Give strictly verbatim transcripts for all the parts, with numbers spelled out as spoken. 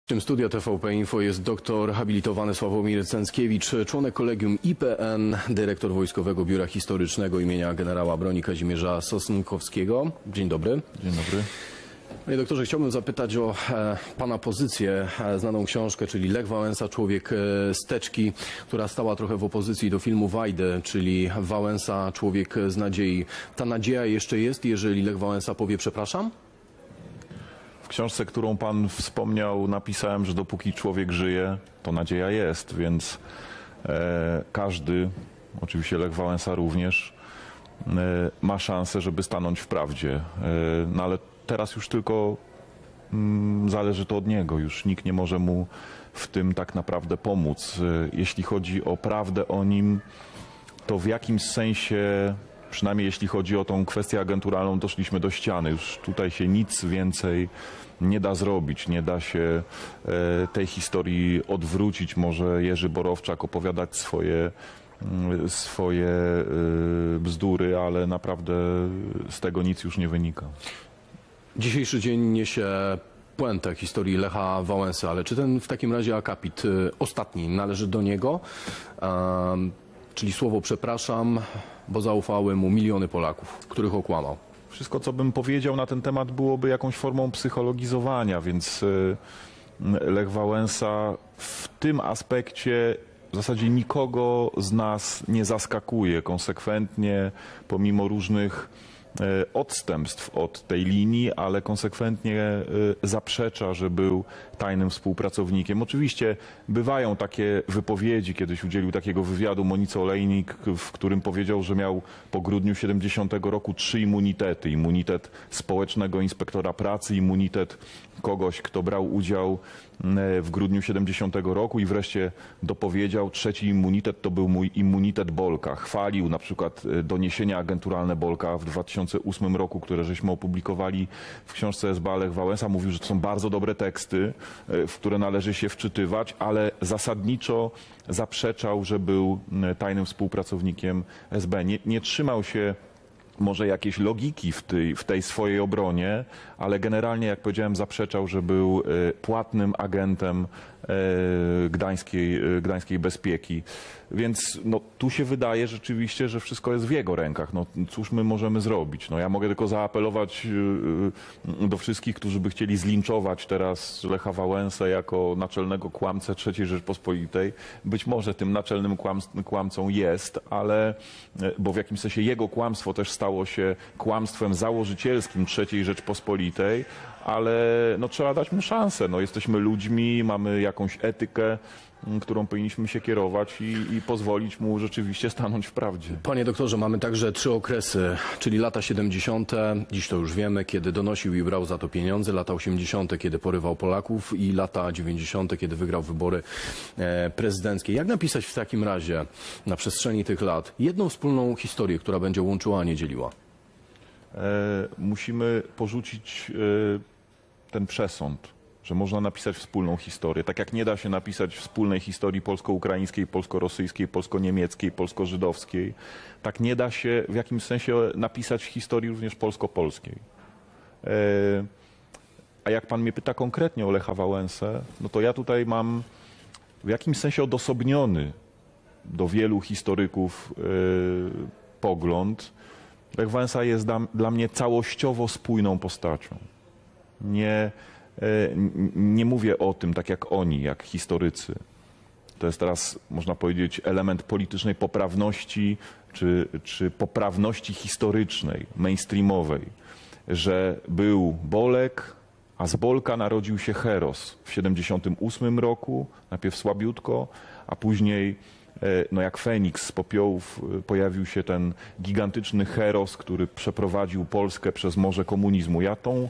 Studia T V P Info jest doktor habilitowany Sławomir Cęckiewicz, członek kolegium I P N, dyrektor Wojskowego Biura Historycznego imienia generała broni Kazimierza Sosnkowskiego. Dzień dobry. Dzień dobry. Panie doktorze, chciałbym zapytać o e, pana pozycję, e, znaną książkę, czyli Lech Wałęsa, człowiek e, steczki, która stała trochę w opozycji do filmu Wajdy, czyli Wałęsa, człowiek z nadziei. Ta nadzieja jeszcze jest, jeżeli Lech Wałęsa powie przepraszam? W książce, którą pan wspomniał, napisałem, że dopóki człowiek żyje, to nadzieja jest, więc e, każdy, oczywiście Lech Wałęsa również, e, ma szansę, żeby stanąć w prawdzie. E, no ale teraz już tylko mm, zależy to od niego, już nikt nie może mu w tym tak naprawdę pomóc. E, jeśli chodzi o prawdę o nim, to w jakimś sensie, przynajmniej jeśli chodzi o tą kwestię agenturalną, doszliśmy do ściany. Już tutaj się nic więcej nie da zrobić, nie da się e, tej historii odwrócić. Może Jerzy Borowczak opowiadać swoje, swoje e, bzdury, ale naprawdę z tego nic już nie wynika. Dzisiejszy dzień niesie puentę historii Lecha Wałęsy, ale czy ten w takim razie akapit y, ostatni należy do niego? Um, czyli słowo przepraszam, bo zaufały mu miliony Polaków, których okłamał. Wszystko, co bym powiedział na ten temat, byłoby jakąś formą psychologizowania, więc Lech Wałęsa w tym aspekcie w zasadzie nikogo z nas nie zaskakuje konsekwentnie, pomimo różnych odstępstw od tej linii, ale konsekwentnie zaprzecza, że był tajnym współpracownikiem. Oczywiście bywają takie wypowiedzi, kiedyś udzielił takiego wywiadu Monice Olejnik, w którym powiedział, że miał po grudniu siedemdziesiątego roku trzy immunitety. Immunitet społecznego inspektora pracy, immunitet kogoś, kto brał udział w grudniu siedemdziesiątego roku i wreszcie dopowiedział, trzeci immunitet to był mój immunitet Bolka. Chwalił na przykład doniesienia agenturalne Bolka w dwa tysiące ósmym roku, które żeśmy opublikowali w książce S B A. Lech Wałęsa mówił, że to są bardzo dobre teksty, w które należy się wczytywać, ale zasadniczo zaprzeczał, że był tajnym współpracownikiem S B. Nie, nie trzymał się może jakiejś logiki w tej, w tej swojej obronie, ale generalnie, jak powiedziałem, zaprzeczał, że był płatnym agentem gdańskiej, gdańskiej bezpieki. Więc no, tu się wydaje rzeczywiście, że wszystko jest w jego rękach. No, cóż my możemy zrobić? No, ja mogę tylko zaapelować do wszystkich, którzy by chcieli zlinczować teraz Lecha Wałęsę jako naczelnego kłamcę trzeciej Rzeczpospolitej. Być może tym naczelnym kłam, kłamcą jest, ale bo w jakimś sensie jego kłamstwo też stało się kłamstwem założycielskim trzeciej Rzeczpospolitej, ale no, trzeba dać mu szansę. No, jesteśmy ludźmi, mamy jakąś etykę, którą powinniśmy się kierować i, i pozwolić mu rzeczywiście stanąć w prawdzie. Panie doktorze, mamy także trzy okresy, czyli lata siedemdziesiąte, dziś to już wiemy, kiedy donosił i brał za to pieniądze, lata osiemdziesiąte, kiedy porywał Polaków i lata dziewięćdziesiąte, kiedy wygrał wybory e, prezydenckie. Jak napisać w takim razie na przestrzeni tych lat jedną wspólną historię, która będzie łączyła, a nie dzieliła? E, musimy porzucić e, ten przesąd, że można napisać wspólną historię. Tak jak nie da się napisać wspólnej historii polsko-ukraińskiej, polsko-rosyjskiej, polsko-niemieckiej, polsko-żydowskiej, tak nie da się w jakimś sensie napisać historii również polsko-polskiej. E, a jak pan mnie pyta konkretnie o Lecha Wałęsę, no to ja tutaj mam w jakimś sensie odosobniony do wielu historyków e, pogląd. Lech Wałęsa jest dla, dla mnie całościowo spójną postacią. Nie Nie mówię o tym tak jak oni, jak historycy. To jest teraz, można powiedzieć, element politycznej poprawności czy, czy poprawności historycznej, mainstreamowej, że był Bolek, a z Bolka narodził się Heros w siedemdziesiątym ósmym roku, najpierw słabiutko, a później no jak Feniks z popiołów pojawił się ten gigantyczny Heros, który przeprowadził Polskę przez morze komunizmu. Ja tą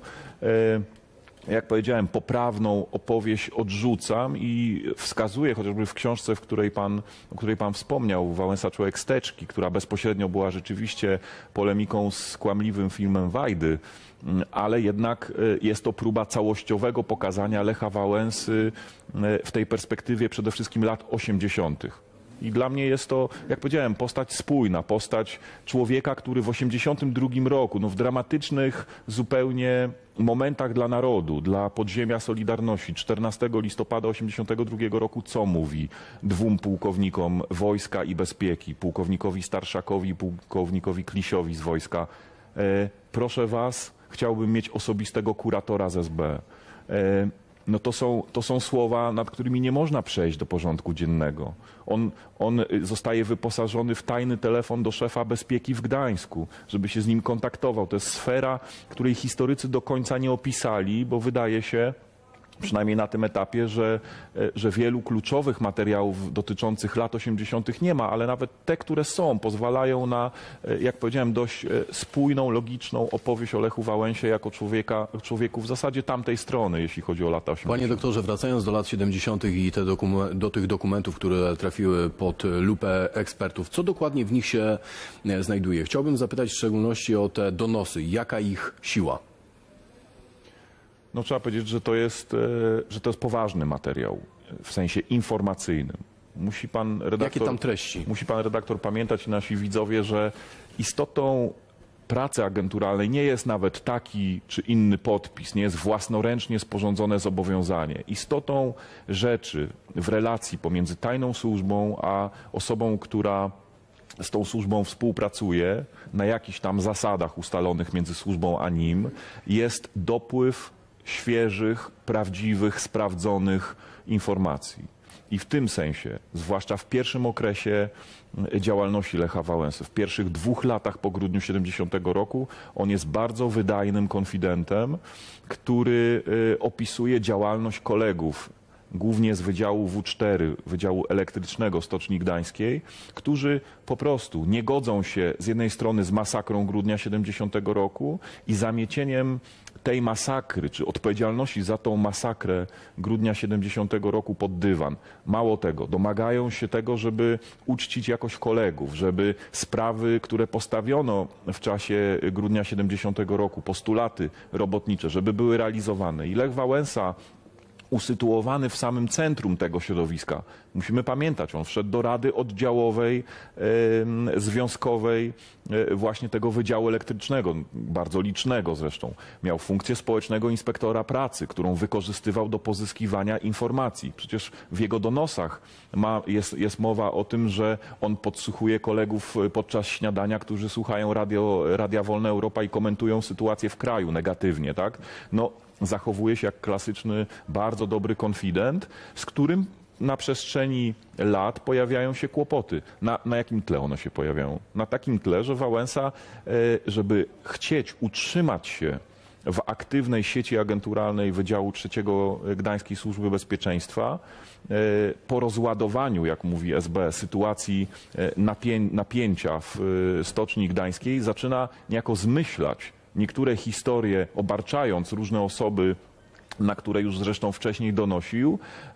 jak powiedziałem, poprawną opowieść odrzucam i wskazuję, chociażby w książce, w której pan, o której pan wspomniał, Wałęsa, człowiek steczki, która bezpośrednio była rzeczywiście polemiką z kłamliwym filmem Wajdy, ale jednak jest to próba całościowego pokazania Lecha Wałęsy w tej perspektywie przede wszystkim lat osiemdziesiątych. I dla mnie jest to, jak powiedziałem, postać spójna, postać człowieka, który w osiemdziesiątym drugim roku, no w dramatycznych zupełnie momentach dla narodu, dla podziemia Solidarności, czternastego listopada osiemdziesiątego drugiego roku, co mówi dwóm pułkownikom wojska i bezpieki, pułkownikowi Starszakowi i pułkownikowi Klisiowi z wojska. E, proszę was, chciałbym mieć osobistego kuratora z S B. E, no to są, to są słowa, nad którymi nie można przejść do porządku dziennego. On, on zostaje wyposażony w tajny telefon do szefa bezpieki w Gdańsku, żeby się z nim kontaktował. To jest sfera, której historycy do końca nie opisali, bo wydaje się, przynajmniej na tym etapie, że, że wielu kluczowych materiałów dotyczących lat osiemdziesiątych nie ma, ale nawet te, które są, pozwalają na, jak powiedziałem, dość spójną, logiczną opowieść o Lechu Wałęsie jako człowieka, człowieku w zasadzie tamtej strony, jeśli chodzi o lata osiemdziesiąte. Panie doktorze, wracając do lat siedemdziesiątych i te do tych dokumentów, które trafiły pod lupę ekspertów, co dokładnie w nich się znajduje? Chciałbym zapytać w szczególności o te donosy. Jaka ich siła? No trzeba powiedzieć, że to jest, że to jest poważny materiał w sensie informacyjnym. Musi pan redaktor, Jakie tam treści? Musi pan redaktor pamiętać i nasi widzowie, że istotą pracy agenturalnej nie jest nawet taki czy inny podpis, nie jest własnoręcznie sporządzone zobowiązanie. Istotą rzeczy w relacji pomiędzy tajną służbą a osobą, która z tą służbą współpracuje na jakichś tam zasadach ustalonych między służbą a nim, jest dopływ świeżych, prawdziwych, sprawdzonych informacji. I w tym sensie, zwłaszcza w pierwszym okresie działalności Lecha Wałęsy, w pierwszych dwóch latach po grudniu siedemdziesiątego roku, on jest bardzo wydajnym konfidentem, który opisuje działalność kolegów, głównie z Wydziału W cztery, Wydziału Elektrycznego Stoczni Gdańskiej, którzy po prostu nie godzą się z jednej strony z masakrą grudnia siedemdziesiątego roku i zamiecieniem tej masakry, czy odpowiedzialności za tą masakrę grudnia siedemdziesiątego roku pod dywan. Mało tego, domagają się tego, żeby uczcić jakoś kolegów, żeby sprawy, które postawiono w czasie grudnia siedemdziesiątego roku, postulaty robotnicze, żeby były realizowane. I Lech Wałęsa, usytuowany w samym centrum tego środowiska. Musimy pamiętać, on wszedł do Rady Oddziałowej, e, Związkowej e, właśnie tego Wydziału Elektrycznego, bardzo licznego zresztą. Miał funkcję społecznego inspektora pracy, którą wykorzystywał do pozyskiwania informacji. Przecież w jego donosach ma, jest, jest mowa o tym, że on podsłuchuje kolegów podczas śniadania, którzy słuchają radio, Radia Wolna Europa i komentują sytuację w kraju negatywnie, tak? No, zachowuje się jak klasyczny, bardzo dobry konfident, z którym na przestrzeni lat pojawiają się kłopoty. Na, na jakim tle one się pojawiają? Na takim tle, że Wałęsa, żeby chcieć utrzymać się w aktywnej sieci agenturalnej Wydziału trzeciego Gdańskiej Służby Bezpieczeństwa, po rozładowaniu, jak mówi S B, sytuacji napię napięcia w Stoczni Gdańskiej, zaczyna niejako zmyślać niektóre historie, obarczając różne osoby, na które już zresztą wcześniej donosił,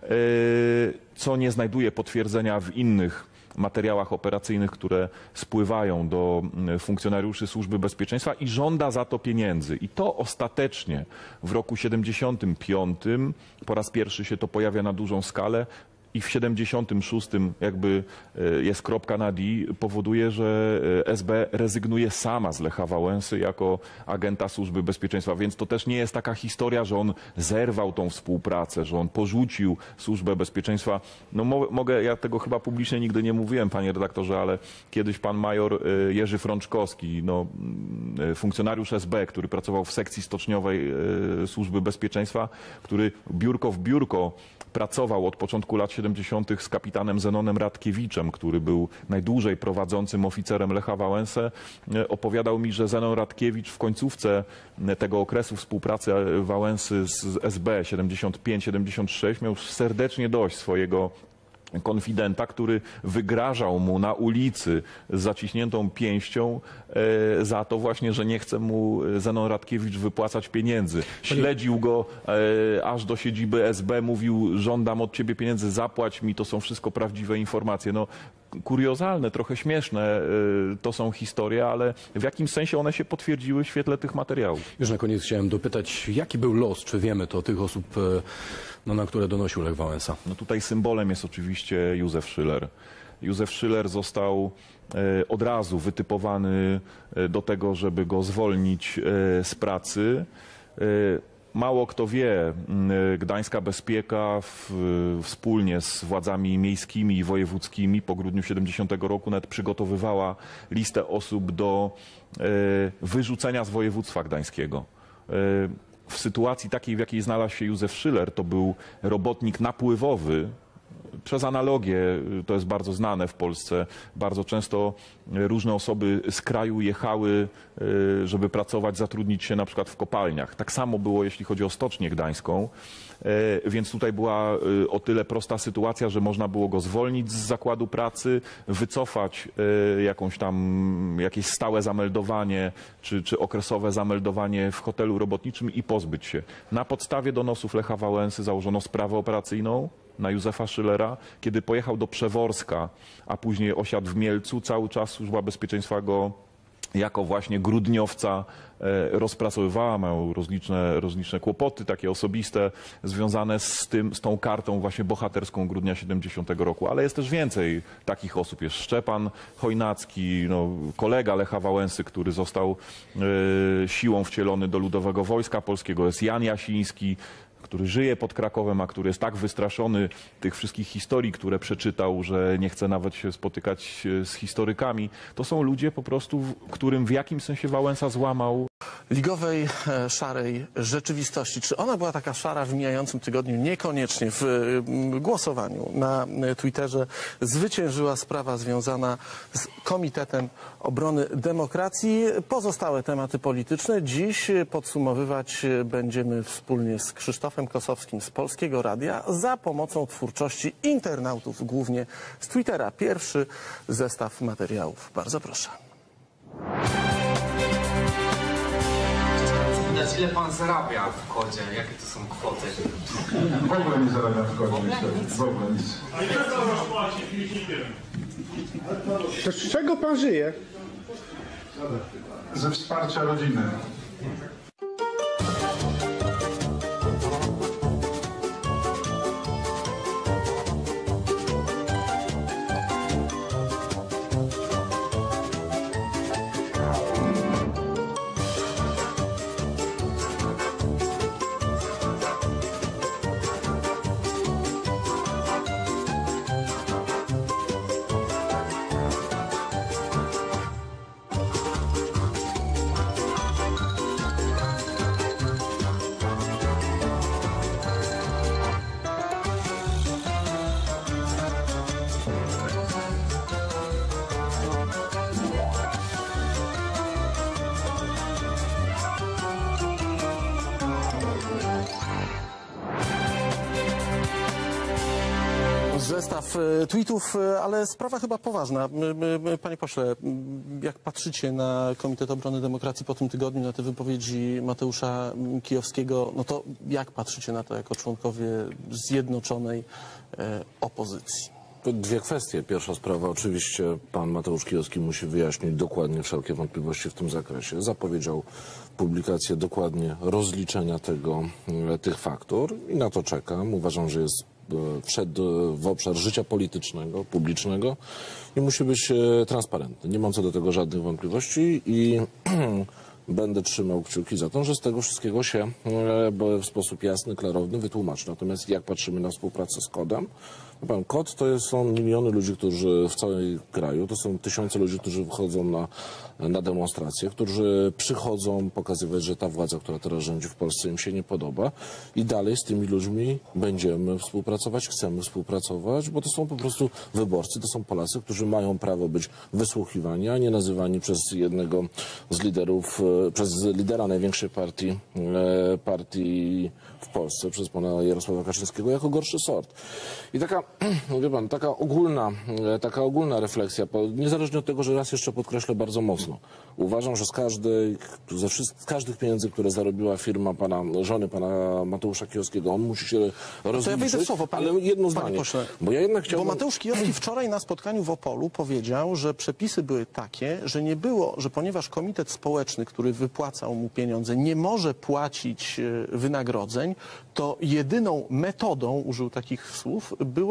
co nie znajduje potwierdzenia w innych materiałach operacyjnych, które spływają do funkcjonariuszy Służby Bezpieczeństwa i żąda za to pieniędzy. I to ostatecznie w roku siedemdziesiątym piątym po raz pierwszy się to pojawia na dużą skalę. I w siedemdziesiątym szóstym jakby jest kropka na D, powoduje, że S B rezygnuje sama z Lecha Wałęsy jako agenta Służby Bezpieczeństwa. Więc to też nie jest taka historia, że on zerwał tą współpracę, że on porzucił Służbę Bezpieczeństwa. No mo mogę, ja tego chyba publicznie nigdy nie mówiłem, panie redaktorze, ale kiedyś pan major Jerzy Frączkowski, no, funkcjonariusz S B, który pracował w sekcji stoczniowej Służby Bezpieczeństwa, który biurko w biurko pracował od początku lat siedemdziesiątych z kapitanem Zenonem Radkiewiczem, który był najdłużej prowadzącym oficerem Lecha Wałęsę, opowiadał mi, że Zenon Radkiewicz w końcówce tego okresu współpracy Wałęsy z S B siedemdziesiąt pięć siedemdziesiąt sześć miał serdecznie dość swojego konfidenta, który wygrażał mu na ulicy z zaciśniętą pięścią e, za to właśnie, że nie chce mu Zenon Radkiewicz wypłacać pieniędzy. Śledził go e, aż do siedziby S B, mówił: żądam od ciebie pieniędzy, zapłać mi, to są wszystko prawdziwe informacje. No, kuriozalne, trochę śmieszne e, to są historie, ale w jakim sensie one się potwierdziły w świetle tych materiałów. Już na koniec chciałem dopytać, jaki był los, czy wiemy to, tych osób, no, na które donosił Lech Wałęsa? No tutaj symbolem jest oczywiście Józef Szyler. Józef Szyler został od razu wytypowany do tego, żeby go zwolnić z pracy. Mało kto wie, Gdańska Bezpieka w, wspólnie z władzami miejskimi i wojewódzkimi po grudniu siedemdziesiątego roku nawet przygotowywała listę osób do wyrzucenia z województwa gdańskiego. W sytuacji takiej, w jakiej znalazł się Józef Szyler, to był robotnik napływowy. Przez analogię, to jest bardzo znane w Polsce, bardzo często różne osoby z kraju jechały, żeby pracować, zatrudnić się na przykład w kopalniach. Tak samo było, jeśli chodzi o Stocznię Gdańską, więc tutaj była o tyle prosta sytuacja, że można było go zwolnić z zakładu pracy, wycofać jakąś tam, jakieś stałe zameldowanie czy, czy okresowe zameldowanie w hotelu robotniczym i pozbyć się. Na podstawie donosów Lecha Wałęsy założono sprawę operacyjną na Józefa Szylera. Kiedy pojechał do Przeworska, a później osiadł w Mielcu, cały czas Służba Bezpieczeństwa go jako właśnie grudniowca rozpracowywała, miał rozliczne, rozliczne kłopoty takie osobiste związane z tym, z tą kartą właśnie bohaterską grudnia siedemdziesiątego roku. Ale jest też więcej takich osób. Jest Szczepan Chojnacki, no, kolega Lecha Wałęsy, który został e, siłą wcielony do Ludowego Wojska Polskiego. Jest Jan Jasiński, który żyje pod Krakowem, a który jest tak wystraszony tych wszystkich historii, które przeczytał, że nie chce nawet się spotykać z historykami. To są ludzie po prostu, którym w jakimś sensie Wałęsa złamał. Ligowej, e, szarej rzeczywistości. Czy ona była taka szara w mijającym tygodniu? Niekoniecznie. W e, głosowaniu na e, Twitterze zwyciężyła sprawa związana z Komitetem Obrony Demokracji. Pozostałe tematy polityczne dziś podsumowywać będziemy wspólnie z Krzysztofem Kosowskim z Polskiego Radia za pomocą twórczości internautów, głównie z Twittera. Pierwszy zestaw materiałów. Bardzo proszę. Ile pan zarabia w kodzie? Jakie to są kwoty? W ogóle nie zarabiam w kodzie, niestety. W ogóle nic. To z czego pan żyje? Ze wsparcia rodziny. Zestaw e, tweetów, e, ale sprawa chyba poważna. M, m, Panie pośle, m, jak patrzycie na Komitet Obrony Demokracji po tym tygodniu, na te wypowiedzi Mateusza Kijowskiego, no to jak patrzycie na to jako członkowie zjednoczonej e, opozycji? To dwie kwestie. Pierwsza sprawa, oczywiście pan Mateusz Kijowski musi wyjaśnić dokładnie wszelkie wątpliwości w tym zakresie. Zapowiedział publikację dokładnie rozliczenia tego, tych faktur i na to czekam. Uważam, że jest wszedł w obszar życia politycznego, publicznego i musi być transparentny. Nie mam co do tego żadnych wątpliwości i będę trzymał kciuki za to, że z tego wszystkiego się w sposób jasny, klarowny wytłumaczy. Natomiast jak patrzymy na współpracę z Kodem, Pan, Kod to jest, są miliony ludzi, którzy w całym kraju, to są tysiące ludzi, którzy wychodzą na, na demonstracje, którzy przychodzą pokazywać, że ta władza, która teraz rządzi w Polsce, im się nie podoba i dalej z tymi ludźmi będziemy współpracować, chcemy współpracować, bo to są po prostu wyborcy, to są Polacy, którzy mają prawo być wysłuchiwani, a nie nazywani przez jednego z liderów, przez lidera największej partii, partii w Polsce, przez pana Jarosława Kaczyńskiego, jako gorszy sort. I taka, wie pan, taka ogólna, taka ogólna refleksja, niezależnie od tego, że raz jeszcze podkreślę bardzo mocno, uważam, że z każdej, ze wszystkich, z każdych pieniędzy, które zarobiła firma pana, żony pana Mateusza Kijowskiego, on musi się rozliczyć, to ja wejdę w słowo, panie, ale jedno panie zdanie, pośle, bo ja jednak chciałbym... Bo Mateusz Kijowski wczoraj na spotkaniu w Opolu powiedział, że przepisy były takie, że nie było, że ponieważ komitet społeczny, który wypłacał mu pieniądze, nie może płacić wynagrodzeń, to jedyną metodą, użył takich słów, było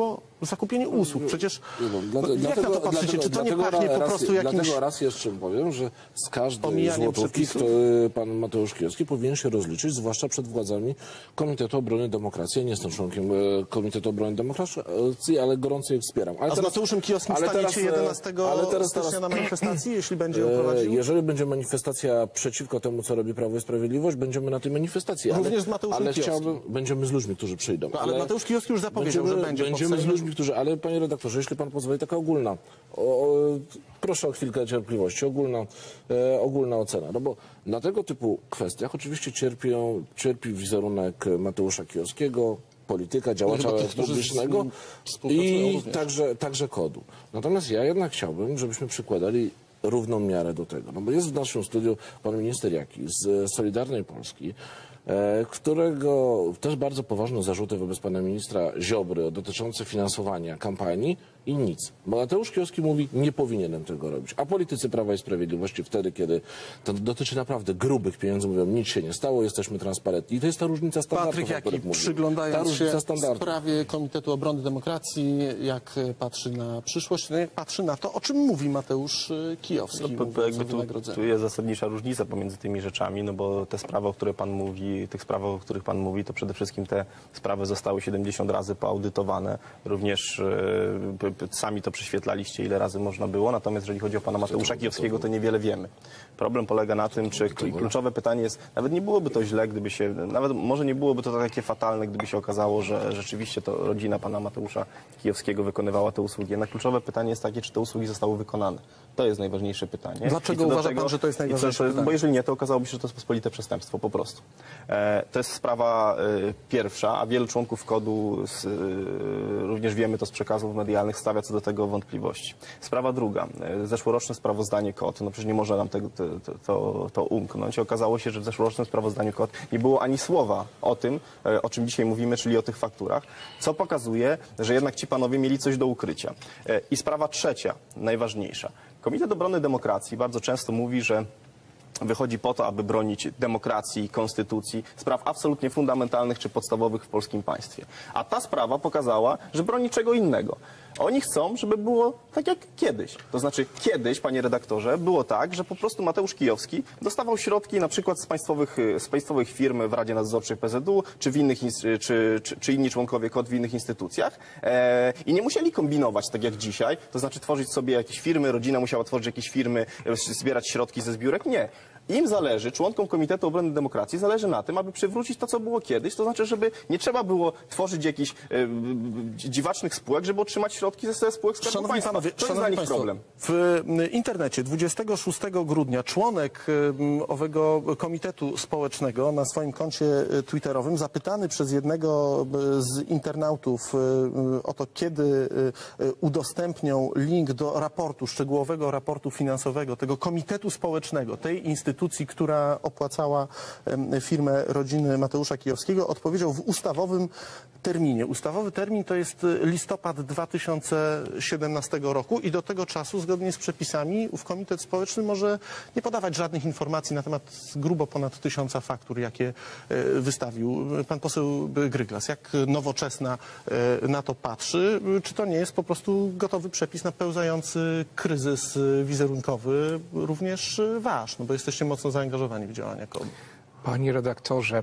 o zakupieniu usług. Przecież Dla, no, jak dlatego, na to patrzycie? dlatego, Czy to nie dlatego pachnie po raz, prostu jakimś... Dlatego raz jeszcze powiem, że z każdej Omijaniem złotówki przepisów? to, pan Mateusz Kijowski powinien się rozliczyć, zwłaszcza przed władzami Komitetu Obrony Demokracji. Ja nie jestem członkiem e, Komitetu Obrony Demokracji, ale gorąco je wspieram. Ale A z Mateuszem Kijowskim ale staniecie teraz, e, jedenastego ale teraz- stycznia teraz- na manifestacji, jeśli będzie ją E, prowadził? Jeżeli będzie manifestacja przeciwko temu, co robi Prawo i Sprawiedliwość, będziemy na tej manifestacji. Ale, Również z Mateuszem ale Kijowskim. chciałbym, będziemy z ludźmi, którzy przyjdą. No, ale Mateusz Kijowski już zapowiedział, że będzie pod Będziemy z Sejmem. ludźmi, którzy... Ale panie redaktorze, jeśli pan pozwoli, taka ogólna. O, o, proszę o chwilkę cierpliwości. Ogólna, e, ogólna ocena. No bo na tego typu kwestiach oczywiście cierpią, cierpi wizerunek Mateusza Kijowskiego, polityka, działacza chyba tych, którzy z publicznego nim współpracują i również. także, także kodu. Natomiast ja jednak chciałbym, żebyśmy przykładali równą miarę do tego. No bo jest w naszym studiu pan minister Jaki z Solidarnej Polski, e, którego też bardzo poważne zarzuty wobec pana ministra Ziobry dotyczące finansowania kampanii i nic. Bo Mateusz Kijowski mówi, nie powinienem tego robić. A politycy Prawa i Sprawiedliwości wtedy, kiedy to dotyczy naprawdę grubych pieniędzy, mówią, nic się nie stało, jesteśmy transparentni. I to jest ta różnica standardów, Patryk o Jaki, których mówię. Ta przyglądając różnica się standardów. sprawie Komitetu Obrony Demokracji, jak patrzy na przyszłość, no jak patrzy na to, o czym mówi Mateusz y, Kijowski, No, bo, mówiąc bo o jakby tu, wynagrodzeniu. tu jest zasadnicza różnica pomiędzy tymi rzeczami, no bo te sprawy, o których pan mówi, tych spraw, o których pan mówi, to przede wszystkim te sprawy zostały siedemdziesiąt razy poaudytowane. Również e, p- p- sami to prześwietlaliście, ile razy można było. Natomiast jeżeli chodzi o pana Mateusza Kijowskiego, to niewiele wiemy. Problem polega na tym, czy i kluczowe pytanie jest, nawet nie byłoby to źle, gdyby się, nawet może nie byłoby to takie fatalne, gdyby się okazało, że rzeczywiście to rodzina pana Mateusza Kijowskiego wykonywała te usługi. Jednak kluczowe pytanie jest takie, czy te usługi zostały wykonane. To jest najważniejsze pytanie. Dlaczego I co do uważa pan, że to jest i co- najważniejsze pytanie? Bo jeżeli nie, to okazałoby się, że to jest pospolite przestępstwo po prostu. E, to jest sprawa e, pierwsza, a wielu członków kodu, z, e, również wiemy to z przekazów medialnych, stawia co do tego wątpliwości. Sprawa druga, e, zeszłoroczne sprawozdanie K O T, no przecież nie może nam tego, to, to, to, to umknąć. Okazało się, że w zeszłorocznym sprawozdaniu K O T nie było ani słowa o tym, e, o czym dzisiaj mówimy, czyli o tych fakturach, co pokazuje, że jednak ci panowie mieli coś do ukrycia. E, I sprawa trzecia, najważniejsza. Komitet Obrony Demokracji bardzo często mówi, że wychodzi po to, aby bronić demokracji, konstytucji, spraw absolutnie fundamentalnych czy podstawowych w polskim państwie. A ta sprawa pokazała, że broni czego innego. Oni chcą, żeby było tak jak kiedyś. To znaczy kiedyś, panie redaktorze, było tak, że po prostu Mateusz Kijowski dostawał środki na przykład z państwowych, z państwowych firm w Radzie Nadzorczej P Z U, czy, w innych, ins- czy, czy, czy inni członkowie K O T w innych instytucjach e, i nie musieli kombinować tak jak dzisiaj, to znaczy tworzyć sobie jakieś firmy, rodzina musiała tworzyć jakieś firmy, e, zbierać środki ze zbiórek. Nie. Im zależy, członkom Komitetu Obrony Demokracji zależy na tym, aby przywrócić to, co było kiedyś, to znaczy, żeby nie trzeba było tworzyć jakichś e, dziwacznych spółek, żeby otrzymać środki ze spółek Skarbu Szanowni Państwa. panowie, to jest szanowni dla nich państwo, problem. w y, internecie dwudziestego szóstego grudnia członek y, owego komitetu społecznego na swoim koncie y, twitterowym zapytany przez jednego y, z internautów y, y, o to, kiedy y, y, udostępnią link do raportu, szczegółowego raportu finansowego tego komitetu społecznego, tej instytucji, która opłacała y, firmę rodziny Mateusza Kijowskiego, odpowiedział w ustawowym terminie. Ustawowy termin to jest listopad dwa tysiące siedemnastego roku i do tego czasu, zgodnie z przepisami, ów komitet społeczny może nie podawać żadnych informacji na temat grubo ponad tysiąca faktur, jakie e, wystawił pan poseł Gryglas. Jak Nowoczesna e, na to patrzy? Czy to nie jest po prostu gotowy przepis na pełzający kryzys wizerunkowy, również wasz? No bo jesteście mocno zaangażowani w działania K O D. Panie redaktorze,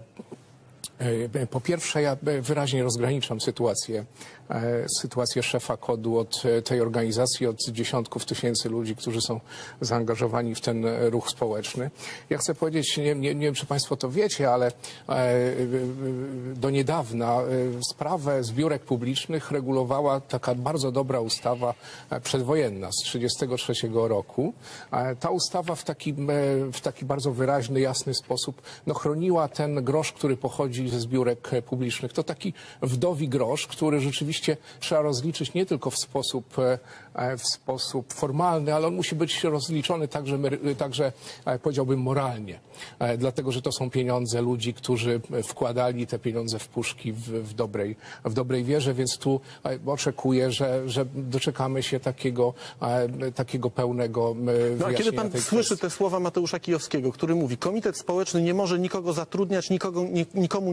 e, po pierwsze ja wyraźnie rozgraniczam sytuację, e, sytuację szefa kodu od e, tej organizacji, od dziesiątków tysięcy ludzi, którzy są zaangażowani w ten e, ruch społeczny. Ja chcę powiedzieć, nie, nie, nie wiem czy Państwo to wiecie, ale e, e, do niedawna e, sprawę zbiórek publicznych regulowała taka bardzo dobra ustawa e, przedwojenna z trzydziestego trzeciego roku. E, ta ustawa w taki, e, w taki bardzo wyraźny, jasny sposób no, chroniła ten grosz, który pochodzi ze zbiórek e, publicznych. To taki wdowi grosz, który rzeczywiście trzeba rozliczyć nie tylko w sposób, e, w sposób formalny, ale on musi być rozliczony także, mery- także e, powiedziałbym moralnie. E, dlatego, że to są pieniądze ludzi, którzy wkładali te pieniądze w puszki w, w, dobrej, w dobrej wierze, więc tu e, oczekuję, że, że doczekamy się takiego, e, takiego pełnego e, No a wyjaśnienia kiedy pan tej słyszy kwestii. te słowa Mateusza Kijowskiego, który mówi, komitet społeczny nie może nikogo zatrudniać, nikogo, nie, nikomu nie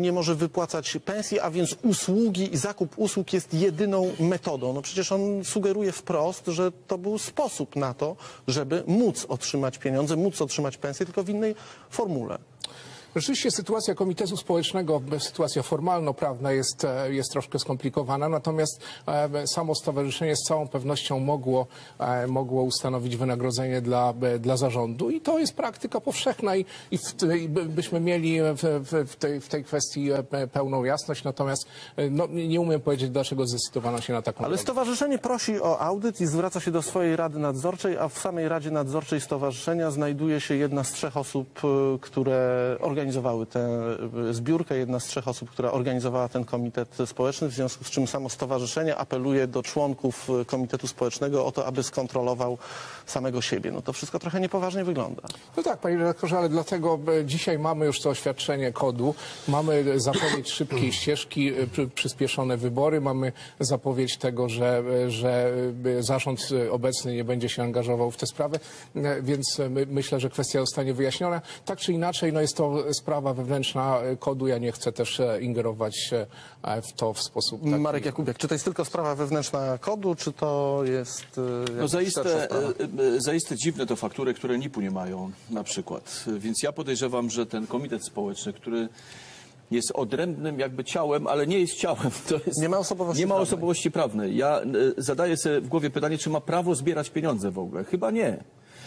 nie może wypłacać pensji, a więc usługi i zakup usług jest jedyną metodą. No przecież on sugeruje wprost, że to był sposób na to, żeby móc otrzymać pieniądze, móc otrzymać pensję, tylko w innej formule. Rzeczywiście sytuacja Komitetu Społecznego, sytuacja formalno-prawna jest, jest troszkę skomplikowana, natomiast samo stowarzyszenie z całą pewnością mogło, mogło ustanowić wynagrodzenie dla, dla zarządu i to jest praktyka powszechna i, i, w, i byśmy mieli w, w, tej, w tej kwestii pełną jasność, natomiast no, nie umiem powiedzieć, dlaczego zdecydowano się na taką Ale drogę. stowarzyszenie prosi o audyt i zwraca się do swojej Rady Nadzorczej, a w samej Radzie Nadzorczej stowarzyszenia znajduje się jedna z trzech osób, które organizują organizowały tę zbiórkę, jedna z trzech osób, która organizowała ten komitet społeczny, w związku z czym samo stowarzyszenie apeluje do członków Komitetu Społecznego o to, aby skontrolował samego siebie. No to wszystko trochę niepoważnie wygląda. No tak, panie redaktorze, ale dlatego dzisiaj mamy już to oświadczenie kodu, mamy zapowiedź szybkiej ścieżki, przyspieszone wybory, mamy zapowiedź tego, że, że zarząd obecny nie będzie się angażował w tę sprawę, więc myślę, że kwestia zostanie wyjaśniona. Tak czy inaczej, no jest to sprawa wewnętrzna kodu, ja nie chcę też ingerować w to w sposób taki... Marek Jakubiak, czy to jest tylko sprawa wewnętrzna kodu, czy to jest... No zaiste, zaiste dziwne to faktury, które N I P-u nie mają na przykład. Więc ja podejrzewam, że ten komitet społeczny, który jest odrębnym jakby ciałem, ale nie jest ciałem. To jest, nie ma osobowości nie ma prawnej. osobowości prawnej. Ja y, zadaję sobie w głowie pytanie, czy ma prawo zbierać pieniądze w ogóle. Chyba nie.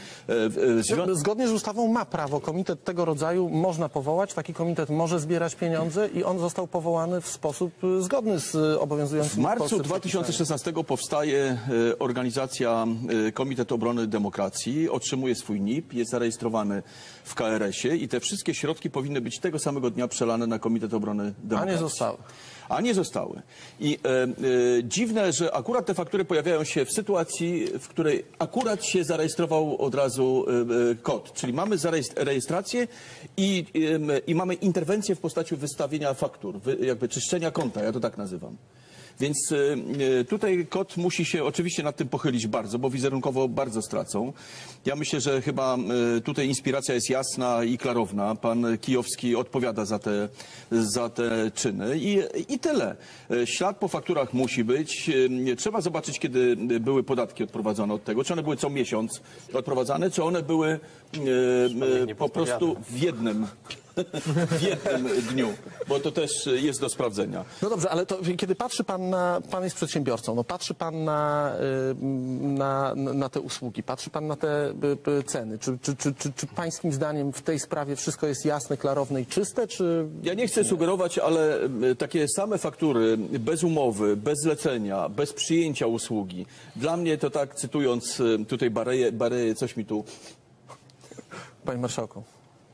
Zgodnie z ustawą ma prawo. Komitet tego rodzaju można powołać. Taki komitet może zbierać pieniądze i on został powołany w sposób zgodny z obowiązującym w marcu dwa tysiące szesnastego powstaje organizacja Komitet Obrony Demokracji, otrzymuje swój N I P, jest zarejestrowany w K R S ie i te wszystkie środki powinny być tego samego dnia przelane na Komitet Obrony Demokracji. A nie zostały. A nie zostały. I e, e, dziwne, że akurat te faktury pojawiają się w sytuacji, w której akurat się zarejestrował od razu e, kod. Czyli mamy rejestrację i, e, i mamy interwencję w postaci wystawienia faktur, wy, jakby czyszczenia konta, ja to tak nazywam. Więc e, tutaj KOT musi się oczywiście nad tym pochylić bardzo, bo wizerunkowo bardzo stracą. Ja myślę, że chyba e, tutaj inspiracja jest jasna i klarowna. Pan Kijowski odpowiada za te, za te czyny i, i tyle. E, ślad po fakturach musi być. E, trzeba zobaczyć, kiedy były podatki odprowadzone od tego. Czy one były co miesiąc odprowadzane, czy one były e, e, po prostu w jednym w jednym dniu, bo to też jest do sprawdzenia. No dobrze, ale to kiedy patrzy pan na, pan jest przedsiębiorcą, no patrzy pan na, na, na te usługi, patrzy pan na te ceny, czy, czy, czy, czy, czy pańskim zdaniem w tej sprawie wszystko jest jasne, klarowne i czyste, czy... Ja nie chcę sugerować, ale takie same faktury, bez umowy, bez zlecenia, bez przyjęcia usługi, dla mnie to tak, cytując tutaj Bareję, Bareję coś mi tu... Panie Marszałku.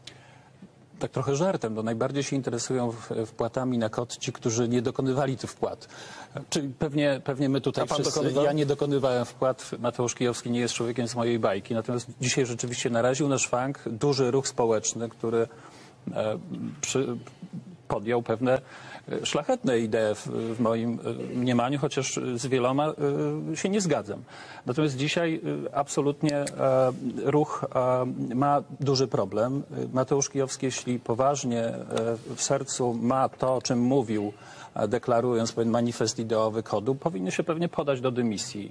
Tak trochę żartem, bo najbardziej się interesują wpłatami na kod ci, którzy nie dokonywali tych wpłat. Czyli pewnie, pewnie my tutaj wszyscy... Dokonywał? Ja nie dokonywałem wpłat. Mateusz Kijowski nie jest człowiekiem z mojej bajki. Natomiast dzisiaj rzeczywiście naraził na szwank duży ruch społeczny, który e, przy, podjął pewne szlachetne idee w, w moim mniemaniu, chociaż z wieloma y, się nie zgadzam. Natomiast dzisiaj y, absolutnie y, ruch y, ma duży problem. Mateusz Kijowski, jeśli poważnie y, w sercu ma to, o czym mówił, y, deklarując pewien manifest ideowy kodu, powinien się pewnie podać do dymisji.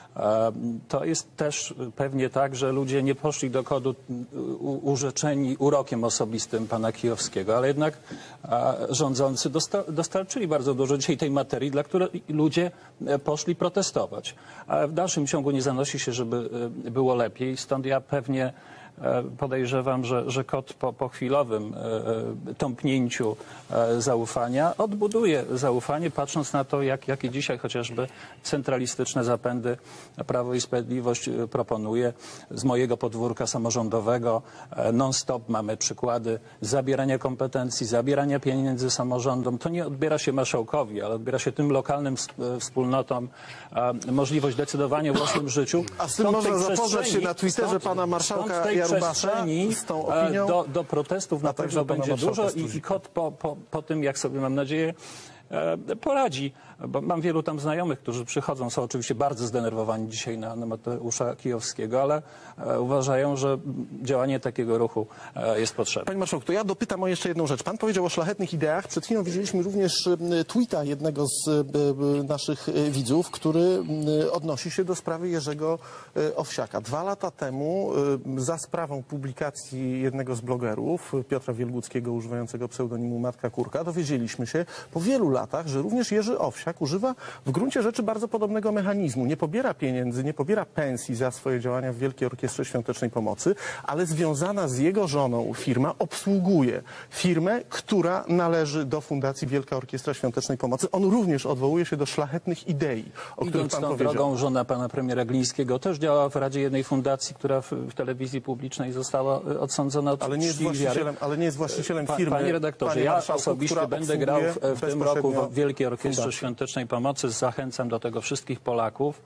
To jest też pewnie tak, że ludzie nie poszli do kodu urzeczeni urokiem osobistym pana Kijowskiego, ale jednak rządzący dostarczyli bardzo dużo dzisiaj tej materii, dla której ludzie poszli protestować. A w dalszym ciągu nie zanosi się, żeby było lepiej, stąd ja pewnie podejrzewam, że, że KOT po, po chwilowym e, tąpnięciu e, zaufania odbuduje zaufanie, patrząc na to, jak, jakie dzisiaj chociażby centralistyczne zapędy Prawo i Sprawiedliwość proponuje. Z mojego podwórka samorządowego e, non-stop mamy przykłady zabierania kompetencji, zabierania pieniędzy samorządom. To nie odbiera się marszałkowi, ale odbiera się tym lokalnym wspólnotom e, możliwość decydowania o własnym życiu. A z tym można zapoznać się na Twitterze pana marszałka przestrzeni z tą opinią, do, do protestów na pewno będzie dużo i, i KOT po, po, po tym, jak sobie mam nadzieję, poradzi. bo mam wielu tam znajomych, którzy przychodzą, są oczywiście bardzo zdenerwowani dzisiaj na, na Mateusza Kijowskiego, ale e, uważają, że działanie takiego ruchu e, jest potrzebne. Panie marszałku, to ja dopytam o jeszcze jedną rzecz. Pan powiedział o szlachetnych ideach. Przed chwilą widzieliśmy również e, tweeta jednego z e, naszych e, widzów, który e, odnosi się do sprawy Jerzego e, Owsiaka. Dwa lata temu e, za sprawą publikacji jednego z blogerów, Piotra Wielguckiego, używającego pseudonimu Matka Kurka, dowiedzieliśmy się po wielu latach, że również Jerzy Owsiak używa w gruncie rzeczy bardzo podobnego mechanizmu. Nie pobiera pieniędzy, nie pobiera pensji za swoje działania w Wielkiej Orkiestrze Świątecznej Pomocy, ale związana z jego żoną firma obsługuje firmę, która należy do Fundacji Wielka Orkiestra Świątecznej Pomocy. On również odwołuje się do szlachetnych idei, o których Idąc pan tą powiedział. drogą, żona pana premiera Glińskiego też działa w Radzie jednej fundacji, która w, w telewizji publicznej została e, odsądzona od Ale nie jest czci i wiary. właścicielem, ale nie jest właścicielem Pa- firmy. Panie redaktorze, panie ja marszałku, osobiście która będę grał w, obsługuje w tym roku bezpośrednio w Wielkiej Orkiestrze fundację. Świątecznej Pomocy. Zachęcam do tego wszystkich Polaków.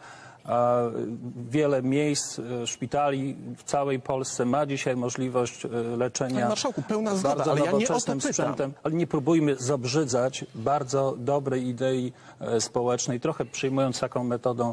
A wiele miejsc, e, szpitali w całej Polsce ma dzisiaj możliwość e, leczenia Panie marszałku, pełna zgoda, bardzo ale ja nie o to nowoczesnym pytam. sprzętem, ale nie próbujmy zobrzydzać bardzo dobrej idei e, społecznej, trochę przyjmując taką metodą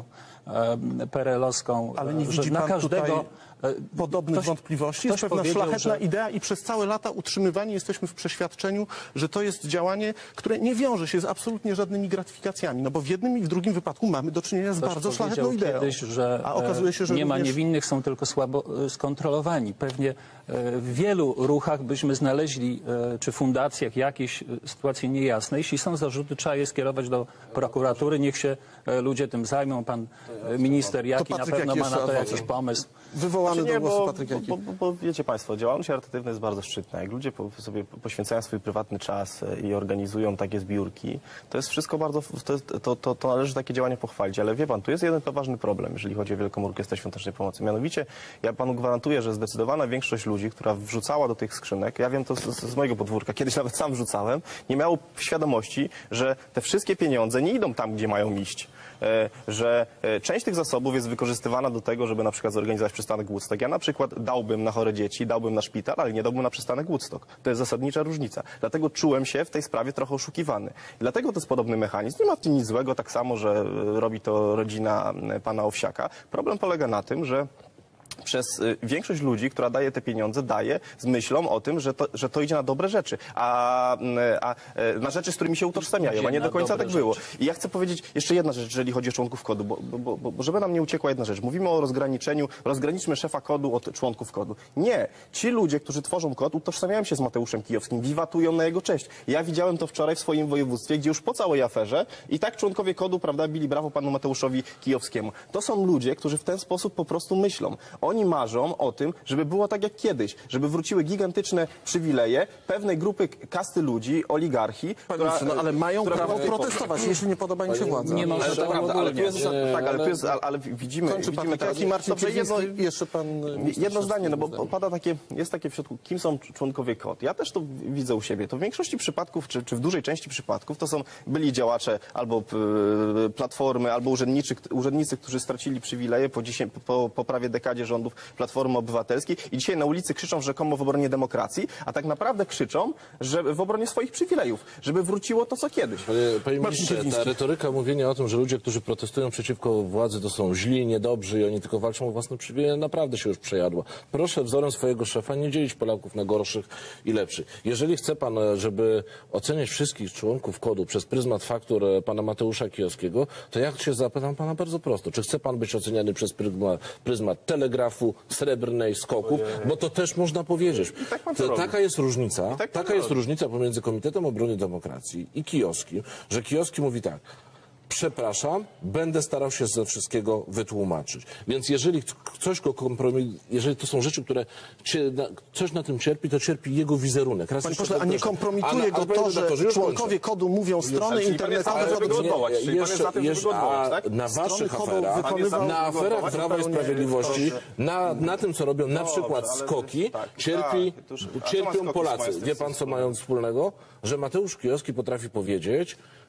e, perelowską, Ale nie że widzi na pan każdego tutaj e, podobnych ktoś- wątpliwości? Jest ktoś pewna powiedział, szlachetna że- idea i przez całe lata utrzymywani jesteśmy w przeświadczeniu, że to jest działanie, które nie wiąże się z absolutnie żadnymi gratyfikacjami. No bo w jednym i w drugim wypadku mamy do czynienia z Ktoś bardzo szlachetną powiedział ideą. kiedyś, że A okazuje się, że nie ma również... niewinnych, są tylko słabo e, skontrolowani. Pewnie e, w wielu ruchach byśmy znaleźli, e, czy fundacjach, jakieś e, sytuacje niejasne. Jeśli są zarzuty, trzeba je skierować do prokuratury. Niech się e, ludzie tym zajmą. Pan e, minister Jaki na Patryk pewno Jaki ma na jeszcze to adwokat. jakiś pomysł. Wywołany Znaczy do nie, głosu bo, Patryk Jaki. bo, bo, bo wiecie Państwo, działalność charytatywna jest bardzo szczytna. Jak ludzie po, sobie poświęcają swój prywatny czas e, i organizują takie zbiórki, to jest wszystko bardzo, to, jest, to, to, to należy takie działania pochwalić. Ale wie Pan, tu jest jeden poważny problem, jeżeli chodzi o Wielką Orkiestrę Świątecznej Pomocy. Mianowicie, ja Panu gwarantuję, że zdecydowana większość ludzi, która wrzucała do tych skrzynek, ja wiem to z, z mojego podwórka, kiedyś nawet sam wrzucałem, nie miało świadomości, że te wszystkie pieniądze nie idą tam, gdzie mają iść. E, że e, część tych zasobów jest wykorzystywana do tego, żeby na przykład zorganizować przystanek Woodstock. Ja na przykład dałbym na chore dzieci, dałbym na szpital, ale nie dałbym na przystanek Woodstock. To jest zasadnicza różnica. Dlatego czułem się w tej sprawie trochę oszukiwany. I dlatego to jest podobny mechanizm. Nie ma w tym nic złego, tak samo, że e, robi to rodzina e, pana Owsiaka. Problem polega na tym, że przez y, większość ludzi, która daje te pieniądze, daje z myślą o tym, że to, że to idzie na dobre rzeczy, a, y, a y, na rzeczy, z którymi się utożsamiają, a nie do końca tak było. I ja chcę powiedzieć jeszcze jedna rzecz, jeżeli chodzi o członków kodu, bo, bo, bo, bo żeby nam nie uciekła jedna rzecz. Mówimy o rozgraniczeniu, rozgraniczmy szefa kodu od członków kodu. Nie. Ci ludzie, którzy tworzą kod, utożsamiają się z Mateuszem Kijowskim, wiwatują na jego cześć. Ja widziałem to wczoraj w swoim województwie, gdzie już po całej aferze i tak członkowie kodu, prawda, bili brawo panu Mateuszowi Kijowskiemu. To są ludzie, którzy w ten sposób po prostu myślą. Oni marzą o tym, żeby było tak jak kiedyś, żeby wróciły gigantyczne przywileje pewnej grupy kasty ludzi, oligarchii, Panie która, ministrze, no ale mają która prawo była tej protestować, jeśli nie podoba im się władza. Nie można ale to tego prawda, ale tu jest, ogólniać. tak, ale tu jest, ale, ale widzimy, Kończy widzimy Patryk teraz... Jaki, Marcin Dobrze, jedno, Kierwiński i jeszcze pan... jedno zdanie, no bo pada takie, jest takie w środku, kim są członkowie KOD. Ja też to widzę u siebie. To w większości przypadków, czy, czy w dużej części przypadków, to są byli działacze albo p, Platformy, albo urzędniczy, urzędnicy, którzy stracili przywileje po, dziesię, po, po prawie dekadzie rządów Platformy Obywatelskiej i dzisiaj na ulicy krzyczą rzekomo w obronie demokracji, a tak naprawdę krzyczą, że w obronie swoich przywilejów, żeby wróciło to, co kiedyś. Panie, panie ministrze, ta retoryka mówienia o tym, że ludzie, którzy protestują przeciwko władzy, to są źli, niedobrzy i oni tylko walczą o własne przywileje, naprawdę się już przejadła. Proszę wzorem swojego szefa nie dzielić Polaków na gorszych i lepszych. Jeżeli chce pan, żeby oceniać wszystkich członków kodu przez pryzmat faktur pana Mateusza Kijowskiego, to ja się zapytam pana bardzo prosto. Czy chce pan być oceniany przez pryzmat, pryzmat telegrafu, srebrnej, skoków? Bo to też można powiedzieć. tak pan to To, robi. taka jest różnica, tak pan taka jest robi. różnica pomiędzy Komitetem Obrony Demokracji i Kijowskim, że Kijowski mówi tak: przepraszam, będę starał się ze wszystkiego wytłumaczyć. Więc jeżeli coś go kompromis, jeżeli to są rzeczy, które cie, na, coś na tym cierpi, to cierpi jego wizerunek. Raz Panie jeszcze pośle, a nie podkreślam. kompromituje A na- go ale to, panie że redaktorze, już członkowie kończę. kodu mówią strony czyli pan jest internetowe... za tym, żeby go nie, odwołać, czyli pan jest za tym, żeby go odwołać, tak? na Strony waszych kodu aferach, wykonywał- na aferach Odwołać Prawa i zupełnie- Sprawiedliwości, proszę. na, na tym, co robią na Dobrze, przykład ale skoki, tak, cierpi, tak, to już- a co ma cierpią skoki z Polacy. państwem Wie pan, co mają wspólnego? Że Mateusz Kijowski potrafi powiedzieć,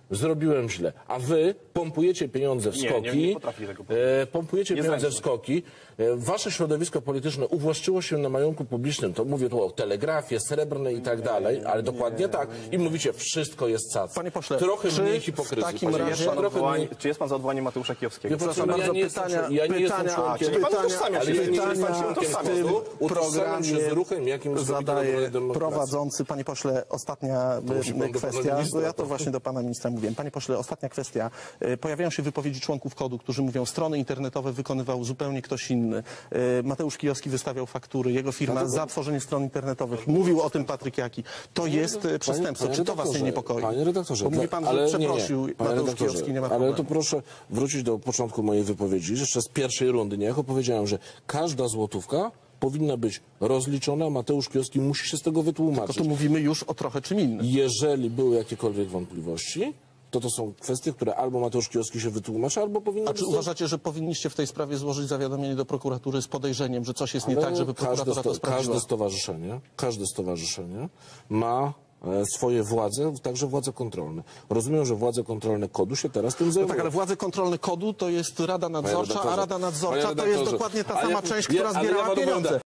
zrobiłem źle, a wy pompujecie pieniądze w Nie, skoki, nie, nie potrafię tego powiedzieć. e, pompujecie Nie pieniądze w znajdę. skoki, e, wasze środowisko polityczne uwłaszczyło się na majątku publicznym, to mówię tu o telegrafie srebrnej i tak dalej, ale dokładnie tak, i mówicie, wszystko jest cac. Panie pośle, trochę czy mniej w hipokryzji. takim Panie razie- pośle, Pan trochę odwołanie, mniej... czy jest pan za odwołaniem Mateusza Kijowskiego? Wie pan co, Przepraszam ja bardzo, nie jestem pytania, człon- ja nie jestem pytania, członkiem- czyli pan pytania, utożsamia się, ale ja nie pytania jestem członkiem w samorządu, tym utożsamiam się z programie ruchem, jakim zrobił zadaje Narodowa Demokracja. prowadzący. Panie pośle, ostatnia musi pan y, do pana kwestia, ministra, bo ja to to- właśnie do pana ministra mówiłem. Panie pośle, ostatnia kwestia. Y, Pojawiają się wypowiedzi członków kodu, którzy mówią, strony internetowe wykonywał zupełnie ktoś inny. Y, Mateusz Kijowski wystawiał faktury, jego firma Dlatego- za tworzenie stron internetowych. Mówił o tym Patryk Jaki. To jest y, przestępstwo. Panie Czy to was nie redaktorze, niepokoi? Panie redaktorze, Bo mówi dla- pan, ale że nie, nie. przeprosił Panie Mateusz redaktorze, Kijowski, nie ma ale problemu. to proszę wrócić do początku mojej wypowiedzi. Jeszcze z pierwszej rundy niejako powiedziałem, że każda złotówka powinna być rozliczona, a Mateusz Kijowski musi się z tego To wytłumaczyć. tu mówimy już o trochę czym innym. Jeżeli były jakiekolwiek wątpliwości, to to są kwestie, które albo Mateusz Kijowski się wytłumaczy, albo powinien A czy uważacie, że powinniście w tej sprawie złożyć zawiadomienie do prokuratury z podejrzeniem, że coś jest nie Ale tak, żeby każde, prokuratura to sto, sprawdziła? każde stowarzyszenie, każde stowarzyszenie ma e, swoje władze, także władze kontrolne. Rozumiem, że władze kontrolne kodu się teraz tym No zajmują. tak, ale władze kontrolne kodu to jest Rada Panie Nadzorcza, a redaktorze, Rada Nadzorcza panie to jest redaktorze, dokładnie ta ale sama ja- część, ja- która ale ja zbierała panu powiem pieniądze.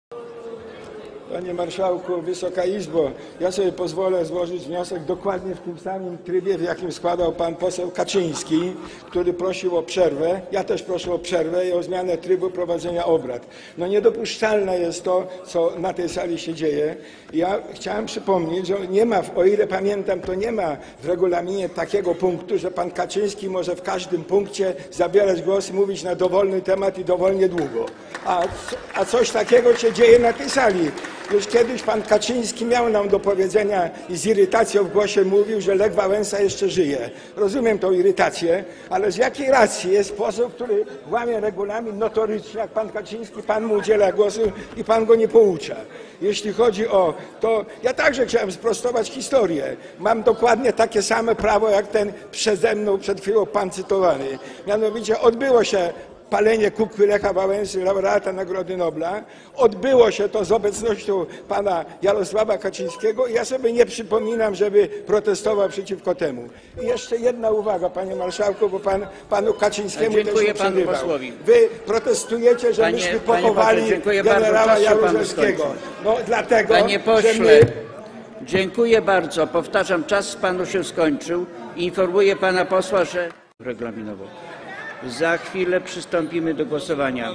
Panie Marszałku, Wysoka Izbo, ja sobie pozwolę złożyć wniosek dokładnie w tym samym trybie, w jakim składał pan poseł Kaczyński, który prosił o przerwę. Ja też proszę o przerwę i o zmianę trybu prowadzenia obrad. No niedopuszczalne jest to, co na tej sali się dzieje. Ja chciałem przypomnieć, że nie ma, o ile pamiętam, to nie ma w regulaminie takiego punktu, że pan Kaczyński może w każdym punkcie zabierać głos i mówić na dowolny temat i dowolnie długo. A, a coś takiego się dzieje na tej sali. Już kiedyś pan Kaczyński miał nam do powiedzenia i z irytacją w głosie mówił, że Lech Wałęsa jeszcze żyje. Rozumiem tą irytację, ale z jakiej racji jest poseł, który łamie regulamin notorycznie, jak pan Kaczyński, pan mu udziela głosu i pan go nie poucza. Jeśli chodzi o to, ja także chciałem sprostować historię. Mam dokładnie takie same prawo, jak ten przeze mną przed chwilą pan cytowany. Mianowicie odbyło się palenie kukły Lecha Wałęsy, laureata Nagrody Nobla. Odbyło się to z obecnością pana Jarosława Kaczyńskiego i ja sobie nie przypominam, żeby protestował przeciwko temu. I jeszcze jedna uwaga, panie marszałku, bo pan panu Kaczyńskiemu Dziękuję też nie panu przerywał. posłowi. Wy protestujecie, że Panie- myśmy panie pochowali pośle, dziękuję bardzo. generała Czas się panu Jaruzelskiego. skończył. No dlatego, Panie że pośle, my... dziękuję bardzo. Powtarzam, czas panu się skończył. Informuję pana posła, że regulaminowo. Za chwilę przystąpimy do głosowania.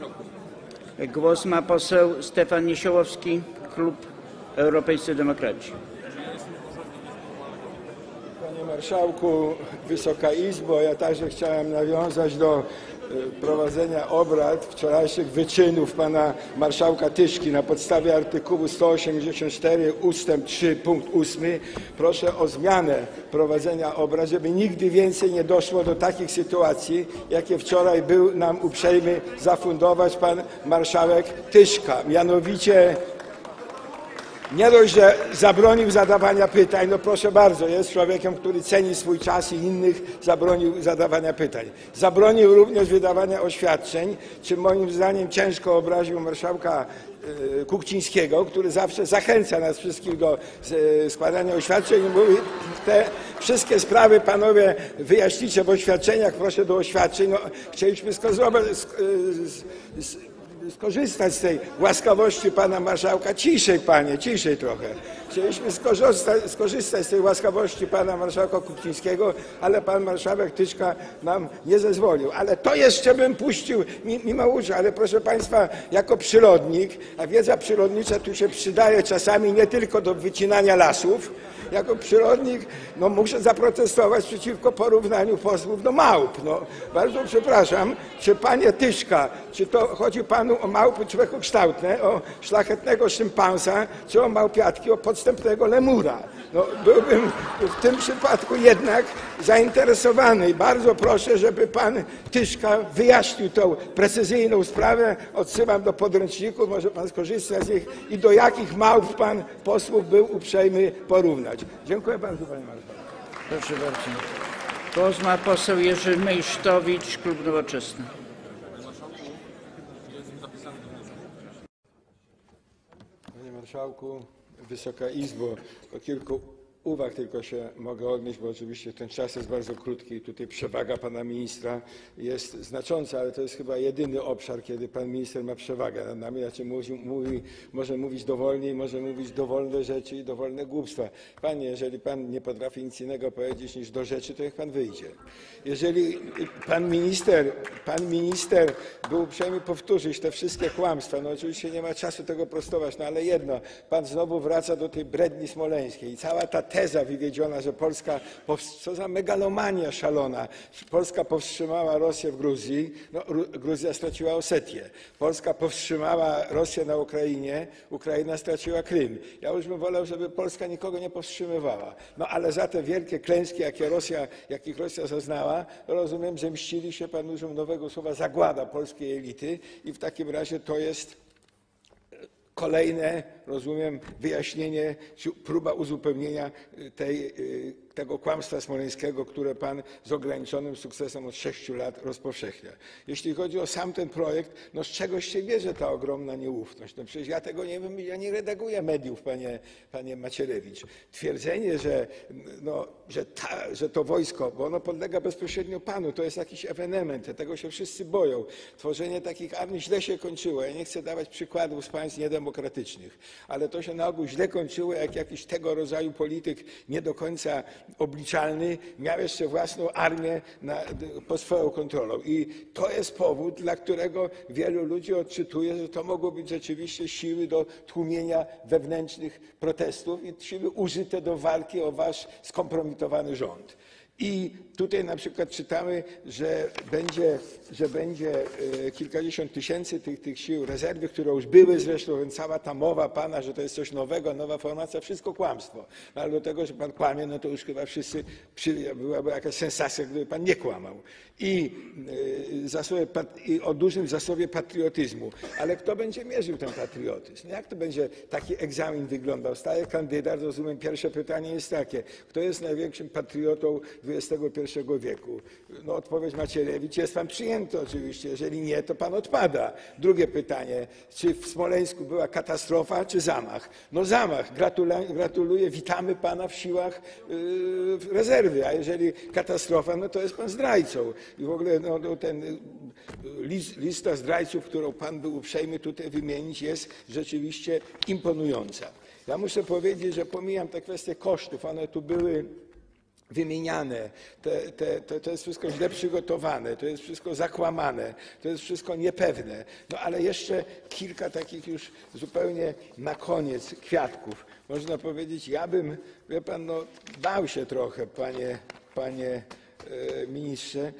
Głos ma poseł Stefan Niesiołowski, klub Europejscy Demokraci. Panie Marszałku, Wysoka Izbo, ja także chciałem nawiązać do e, prowadzenia obrad, wczorajszych wyczynów pana marszałka Tyszki na podstawie artykułu sto osiemdziesiąt cztery ustęp trzy punkt ósmy. Proszę o zmianę prowadzenia obrad, żeby nigdy więcej nie doszło do takich sytuacji, jakie wczoraj był nam uprzejmy zafundować pan marszałek Tyszka. Mianowicie nie dość, że zabronił zadawania pytań, no proszę bardzo, jest człowiekiem, który ceni swój czas i innych, zabronił zadawania pytań. Zabronił również wydawania oświadczeń, czym moim zdaniem ciężko obraził marszałka e, Kuchcińskiego, który zawsze zachęca nas wszystkich do e, składania oświadczeń i mówi, te wszystkie sprawy panowie wyjaśnicie w oświadczeniach, proszę do oświadczeń. No, chcieliśmy skorzystać z, skorzystać z tej łaskawości pana marszałka. Ciszej, panie, ciszej trochę. Chcieliśmy skorzystać, skorzystać z tej łaskawości pana marszałka Kuchcińskiego, ale pan marszałek Tyszka nam nie zezwolił. Ale to jeszcze bym puścił mimo uszu, ale proszę państwa, jako przyrodnik, a wiedza przyrodnicza tu się przydaje czasami nie tylko do wycinania lasów, jako przyrodnik no, muszę zaprotestować przeciwko porównaniu posłów do małp. No, bardzo przepraszam, czy panie Tyszka, czy to chodzi panu o małpy człowiekokształtne, o szlachetnego szympansa, czy o małpiatki, o podstępnego lemura? No, byłbym w tym przypadku jednak zainteresowany i bardzo proszę, żeby pan Tyszka wyjaśnił tą precyzyjną sprawę. Odsyłam do podręczników, może pan skorzysta z nich i do jakich małp pan posłów był uprzejmy porównać. Dziękuję bardzo, panie marszałku. Proszę bardzo. Głos ma poseł Jerzy Mejsztowicz, klub Nowoczesna. Panie marszałku, Wysoka Izbo, po kilku uwag tylko się mogę odnieść, bo oczywiście ten czas jest bardzo krótki i tutaj przewaga pana ministra jest znacząca, ale to jest chyba jedyny obszar, kiedy pan minister ma przewagę nad nami. Znaczy mówi, mówi, może mówić dowolnie, może mówić dowolne rzeczy i dowolne głupstwa. Panie, jeżeli pan nie potrafi nic innego powiedzieć niż do rzeczy, to niech pan wyjdzie. Jeżeli pan minister, pan minister był uprzejmy powtórzyć te wszystkie kłamstwa, no oczywiście nie ma czasu tego prostować, no ale jedno, pan znowu wraca do tej bredni smoleńskiej i cała ta teza wywiedziona, że Polska, co za megalomania szalona, Polska powstrzymała Rosję w Gruzji, no Gruzja straciła Osetię, Polska powstrzymała Rosję na Ukrainie, Ukraina straciła Krym. Ja już bym wolał, żeby Polska nikogo nie powstrzymywała. No ale za te wielkie klęski, jakie Rosja, jakich Rosja zaznała, rozumiem, że mścili się, pan użył nowego słowa, zagłada polskiej elity i w takim razie to jest kolejne, rozumiem, wyjaśnienie, czy próba uzupełnienia tej, tego kłamstwa smoleńskiego, które pan z ograniczonym sukcesem od sześciu lat rozpowszechnia. Jeśli chodzi o sam ten projekt, no z czegoś się bierze ta ogromna nieufność. No przecież ja tego nie wiem, ja nie redaguję mediów, panie, panie Macierewicz. Twierdzenie, że, no, że, ta, że to wojsko, bo ono podlega bezpośrednio panu, to jest jakiś ewenement, tego się wszyscy boją. Tworzenie takich armii źle się kończyło. Ja nie chcę dawać przykładów z państw niedemokratycznych, ale to się na ogół źle kończyło, jak jakiś tego rodzaju polityk nie do końca obliczalny miał jeszcze własną armię na, pod swoją kontrolą. I to jest powód, dla którego wielu ludzi odczytuje, że to mogą być rzeczywiście siły do tłumienia wewnętrznych protestów i siły użyte do walki o wasz skompromitowany rząd. I tutaj na przykład czytamy, że będzie, że będzie kilkadziesiąt tysięcy tych, tych sił rezerwy, które już były zresztą, więc cała ta mowa pana, że to jest coś nowego, nowa formacja, wszystko kłamstwo. No ale do tego, że pan kłamie, no to już chyba wszyscy, byłaby jakaś sensacja, gdyby pan nie kłamał. I, zasobie, i o dużym zasobie patriotyzmu. Ale kto będzie mierzył ten patriotyzm? No jak to będzie taki egzamin wyglądał? Staje kandydat, rozumiem, pierwsze pytanie jest takie, kto jest największym patriotą dwudziestego pierwszego wieku? No odpowiedź Macierewicz, jest pan przyjęty oczywiście, jeżeli nie, to pan odpada. Drugie pytanie, czy w Smoleńsku była katastrofa, czy zamach? No zamach, gratuluję, gratuluję witamy pana w siłach yy, rezerwy, a jeżeli katastrofa, no to jest pan zdrajcą. I w ogóle no, ten list, lista zdrajców, którą pan był uprzejmy tutaj wymienić, jest rzeczywiście imponująca. Ja muszę powiedzieć, że pomijam te kwestie kosztów, one tu były wymieniane, te, te, te, to jest wszystko źle przygotowane, to jest wszystko zakłamane, to jest wszystko niepewne. No ale jeszcze kilka takich już zupełnie na koniec kwiatków. Można powiedzieć, ja bym, wie pan, no bał się trochę, panie, panie e, ministrze.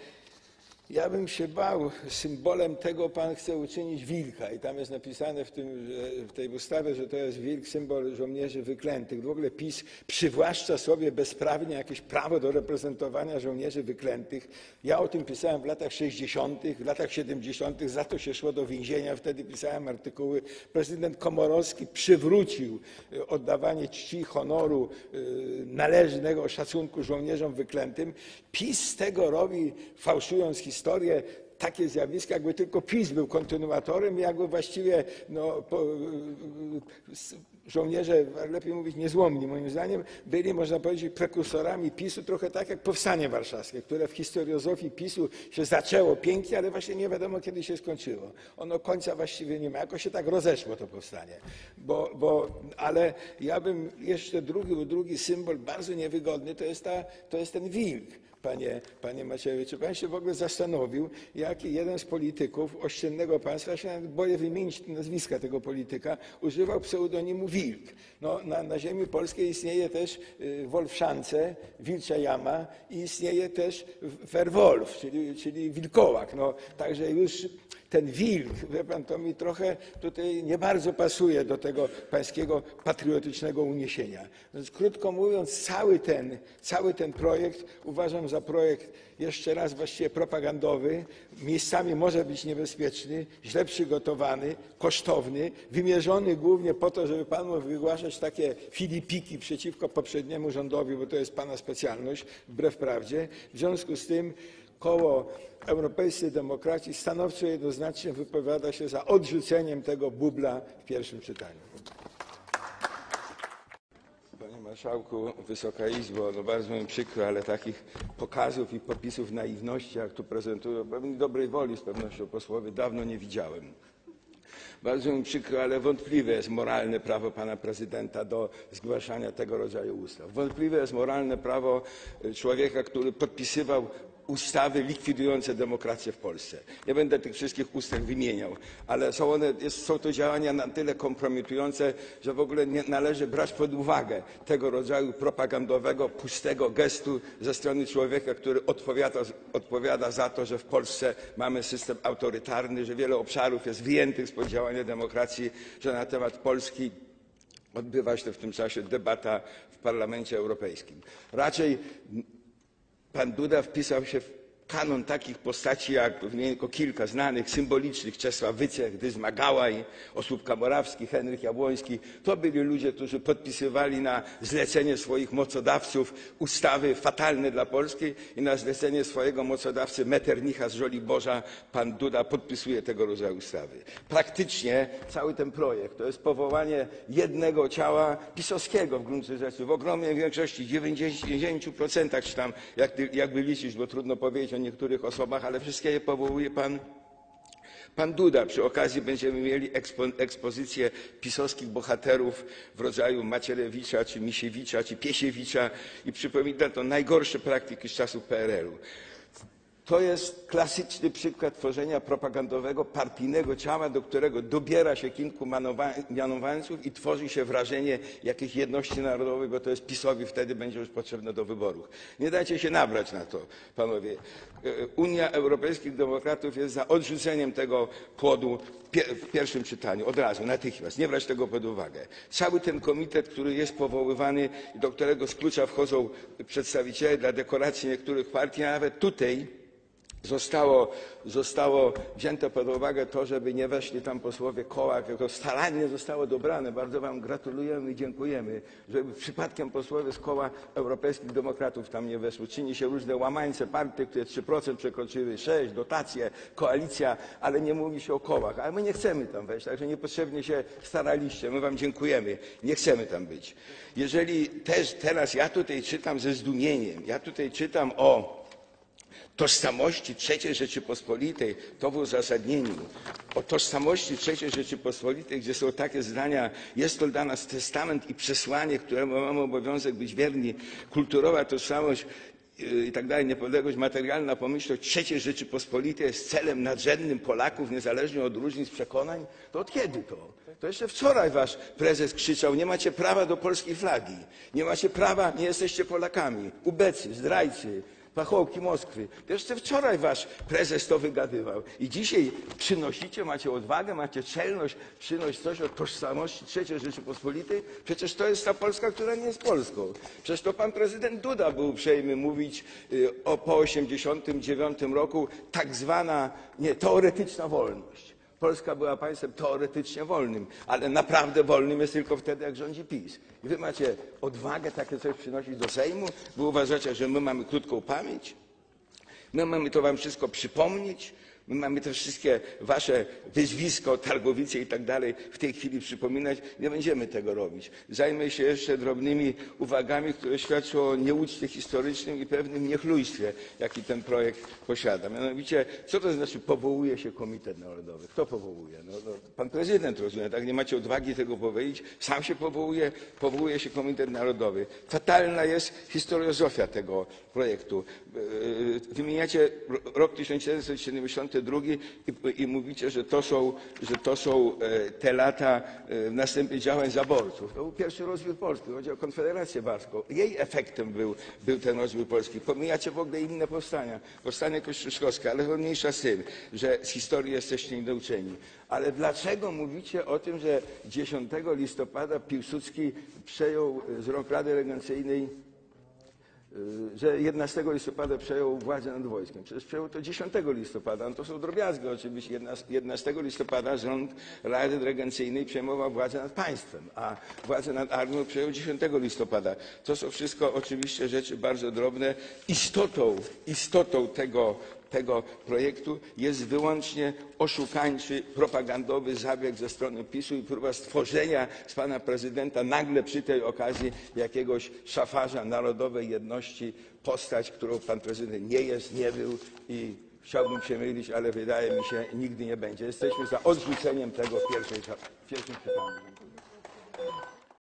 Ja bym się bał, symbolem tego pan chce uczynić wilka i tam jest napisane w, tym, w tej ustawie, że to jest wilk, symbol żołnierzy wyklętych. W ogóle PiS przywłaszcza sobie bezprawnie jakieś prawo do reprezentowania żołnierzy wyklętych. Ja o tym pisałem w latach sześćdziesiątych, w latach siedemdziesiątych, za to się szło do więzienia, wtedy pisałem artykuły. Prezydent Komorowski przywrócił oddawanie czci, honoru, należnego szacunku żołnierzom wyklętym. PiS z tego robi, fałszując historię, historię, takie zjawiska, jakby tylko PiS był kontynuatorem, jakby właściwie no, po, żołnierze, lepiej mówić niezłomni moim zdaniem, byli, można powiedzieć, prekursorami PiSu, trochę tak jak Powstanie Warszawskie, które w historiozofii PiSu się zaczęło pięknie, ale właśnie nie wiadomo, kiedy się skończyło. Ono końca właściwie nie ma. Jakoś się tak rozeszło to powstanie. Bo, bo, ale ja bym jeszcze drugi, drugi symbol bardzo niewygodny, to jest, ta, to jest ten wilk. Panie, panie Macierewicz, czy pan się w ogóle zastanowił, jak jeden z polityków ościennego państwa, ja się nawet boję wymienić nazwiska tego polityka, używał pseudonimu Wilk. No, na, na ziemi polskiej istnieje też y, Wolfszance, Wilcza Jama i istnieje też Werwolf, czyli, czyli wilkołak. No, także już ten wilk, wie pan, to mi trochę tutaj nie bardzo pasuje do tego pańskiego patriotycznego uniesienia. Więc krótko mówiąc, cały ten, cały ten projekt uważam za projekt, jeszcze raz właściwie propagandowy, miejscami może być niebezpieczny, źle przygotowany, kosztowny, wymierzony głównie po to, żeby pan mógł wygłaszać takie filipiki przeciwko poprzedniemu rządowi, bo to jest pana specjalność, wbrew prawdzie. W związku z tym Koło Europejskiej Demokracji stanowczo jednoznacznie wypowiada się za odrzuceniem tego bubla w pierwszym czytaniu. Panie Marszałku, Wysoka Izbo, no bardzo mi przykro, ale takich pokazów i popisów naiwności, jak tu prezentują, pewnie dobrej woli z pewnością posłowie, dawno nie widziałem. Bardzo mi przykro, ale wątpliwe jest moralne prawo pana prezydenta do zgłaszania tego rodzaju ustaw. Wątpliwe jest moralne prawo człowieka, który podpisywał ustawy likwidujące demokrację w Polsce. Nie będę tych wszystkich ustaw wymieniał, ale są, one, jest, są to działania na tyle kompromitujące, że w ogóle nie należy brać pod uwagę tego rodzaju propagandowego, pustego gestu ze strony człowieka, który odpowiada, odpowiada za to, że w Polsce mamy system autorytarny, że wiele obszarów jest wyjętych spod działania demokracji, że na temat Polski odbywa się w tym czasie debata w Parlamencie Europejskim. Raczej pan Duda wpisał się w kanon takich postaci jak, wymienię tylko kilka znanych, symbolicznych, Czesław Wycech, Dyzma Gałaj, Osóbka Morawski, Henryk Jabłoński. To byli ludzie, którzy podpisywali na zlecenie swoich mocodawców ustawy fatalne dla Polski i na zlecenie swojego mocodawcy Metternicha z Żoliborza pan Duda podpisuje tego rodzaju ustawy. Praktycznie cały ten projekt to jest powołanie jednego ciała pisowskiego w gruncie rzeczy, w ogromnej większości, dziewięćdziesięciu procentach czy tam jak, jakby liczyć, bo trudno powiedzieć o niektórych osobach, ale wszystkie je powołuje pan, pan Duda. Przy okazji będziemy mieli ekspo, ekspozycję pisowskich bohaterów w rodzaju Macierewicza, czy Misiewicza, czy Piesiewicza i przypomina to najgorsze praktyki z czasów P R L u. To jest klasyczny przykład tworzenia propagandowego, partyjnego ciała, do którego dobiera się kilku mianowańców i tworzy się wrażenie jakiejś jedności narodowej, bo to jest PiS-owi wtedy będzie już potrzebne do wyborów. Nie dajcie się nabrać na to, panowie. Unia Europejskich Demokratów jest za odrzuceniem tego płodu w pierwszym czytaniu, od razu, natychmiast. Nie brać tego pod uwagę. Cały ten komitet, który jest powoływany i do którego z klucza wchodzą przedstawiciele dla dekoracji niektórych partii, a nawet tutaj Zostało, zostało wzięte pod uwagę to, żeby nie weszli tam posłowie koła, tylko starannie zostało dobrane. Bardzo wam gratulujemy i dziękujemy, żeby przypadkiem posłowie z koła Europejskich Demokratów tam nie weszły. Czyni się różne łamańce partii, które trzy procent przekroczyły, sześć, dotacje, koalicja, ale nie mówi się o kołach. Ale my nie chcemy tam wejść, także niepotrzebnie się staraliście. My wam dziękujemy. Nie chcemy tam być. Jeżeli też teraz ja tutaj czytam ze zdumieniem, ja tutaj czytam o tożsamości trzeciej Rzeczypospolitej, to w uzasadnieniu, o tożsamości trzeciej Rzeczypospolitej, gdzie są takie zdania, jest to dla nas testament i przesłanie, któremu mamy obowiązek być wierni, kulturowa tożsamość i tak dalej, niepodległość materialna, pomyślność trzeciej Rzeczypospolitej jest celem nadrzędnym Polaków, niezależnie od różnic przekonań, to od kiedy to? To jeszcze wczoraj wasz prezes krzyczał, nie macie prawa do polskiej flagi, nie macie prawa, nie jesteście Polakami, ubecy, zdrajcy, pachołki Moskwy. Jeszcze wczoraj wasz prezes to wygadywał. I dzisiaj przynosicie, macie odwagę, macie czelność przynosić coś o tożsamości trzeciej Rzeczypospolitej. Przecież to jest ta Polska, która nie jest Polską. Przecież to pan prezydent Duda był uprzejmy mówić y, o po osiemdziesiątym dziewiątym roku tak zwana, nie, teoretyczna wolność. Polska była państwem teoretycznie wolnym, ale naprawdę wolnym jest tylko wtedy, jak rządzi PiS. I wy macie odwagę takie coś przynosić do Sejmu? Wy uważacie, że my mamy krótką pamięć? My mamy to wam wszystko przypomnieć? My mamy te wszystkie wasze wyzwisko, Targowice i tak dalej w tej chwili przypominać. Nie będziemy tego robić. Zajmę się jeszcze drobnymi uwagami, które świadczą o nieuczcie historycznym i pewnym niechlujstwie, jaki ten projekt posiada. Mianowicie, co to znaczy powołuje się Komitet Narodowy? Kto powołuje? No, no, pan prezydent, rozumiem, tak? Nie macie odwagi tego powiedzieć. Sam się powołuje, powołuje się Komitet Narodowy. Fatalna jest historiozofia tego projektu. Wymieniacie rok tysiąc siedemset siedemdziesiąty drugi i, i mówicie, że to są, że to są te lata następnych działań zaborców. To był pierwszy rozwój Polski. Chodzi o Konfederację Barską. Jej efektem był, był ten rozwój Polski. Pomijacie w ogóle inne powstania. Powstanie kościuszkowskie, ale mniejsza z tym, że z historii jesteście niedouczeni. Ale dlaczego mówicie o tym, że dziesiątego listopada Piłsudski przejął z rąk Rady Regencyjnej, że jedenastego listopada przejął władzę nad wojskiem? Przecież przejął to dziesiątego listopada. No to są drobiazgi oczywiście. jedenastego listopada rząd Rady Regencyjnej przejmował władzę nad państwem, a władzę nad armią przejął dziesiątego listopada. To są wszystko oczywiście rzeczy bardzo drobne. Istotą, istotą tego tego projektu jest wyłącznie oszukańczy, propagandowy zabieg ze strony PiSu i próba stworzenia z pana prezydenta nagle przy tej okazji jakiegoś szafarza narodowej jedności, postać, którą pan prezydent nie jest, nie był i chciałbym się mylić, ale wydaje mi się, nigdy nie będzie. Jesteśmy za odrzuceniem tego w pierwszej, w pierwszym czytaniu.